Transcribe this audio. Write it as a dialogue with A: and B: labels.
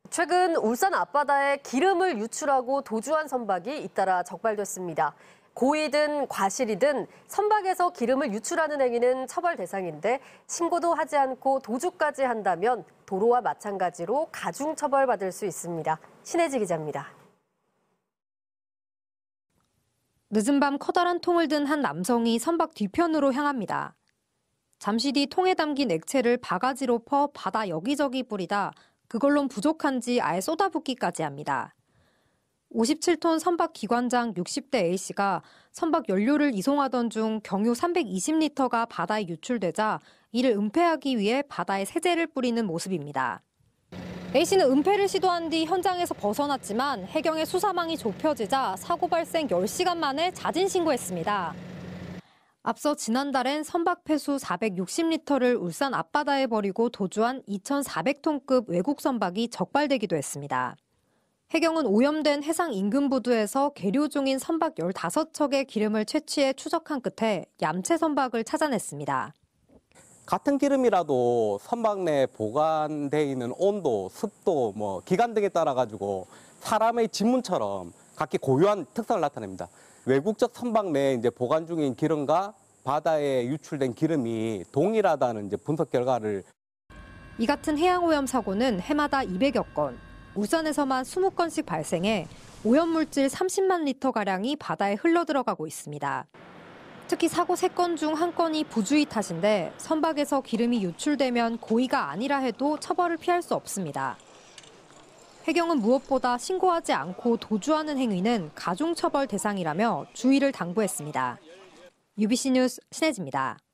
A: 최근 울산 앞바다에 기름을 유출하고 도주한 선박이 잇따라 적발됐습니다. 고의든 과실이든 선박에서 기름을 유출하는 행위는 처벌 대상인데 신고도 하지 않고 도주까지 한다면 도로와 마찬가지로 가중처벌받을 수 있습니다. 신혜지 기자입니다.
B: 늦은 밤 커다란 통을 든 한 남성이 선박 뒤편으로 향합니다. 잠시 뒤 통에 담긴 액체를 바가지로 퍼 바다 여기저기 뿌리다 그걸론 부족한지 아예 쏟아붓기까지 합니다. 57톤 선박 기관장 60대 A씨가 선박 연료를 이송하던 중 경유 320리터가 바다에 유출되자 이를 은폐하기 위해 바다에 세제를 뿌리는 모습입니다. A씨는 은폐를 시도한 뒤 현장에서 벗어났지만 해경의 수사망이 좁혀지자 사고 발생 10시간 만에 자진 신고했습니다. 앞서 지난달엔 선박 폐수 460리터를 울산 앞바다에 버리고 도주한 2,400톤급 외국 선박이 적발되기도 했습니다. 해경은 오염된 해상 인근 부두에서 계류 중인 선박 15척의 기름을 채취해 추적한 끝에 얌체 선박을 찾아냈습니다.
C: 같은 기름이라도 선박 내에 보관되어 있는 온도, 습도, 기간 등에 따라 가지고 사람의 지문처럼 각기 고유한 특성을 나타냅니다. 외국적 선박 내에 보관 중인 기름과 바다에 유출된 기름이 동일하다는 분석 결과를.
B: 이 같은 해양오염 사고는 해마다 200여 건, 울산에서만 20건씩 발생해 오염물질 30만 리터가량이 바다에 흘러들어가고 있습니다. 특히 사고 3건 중 1건이 부주의 탓인데 선박에서 기름이 유출되면 고의가 아니라 해도 처벌을 피할 수 없습니다. 해경은 무엇보다 신고하지 않고 도주하는 행위는 가중처벌 대상이라며 주의를 당부했습니다. UBC 뉴스 신혜지입니다.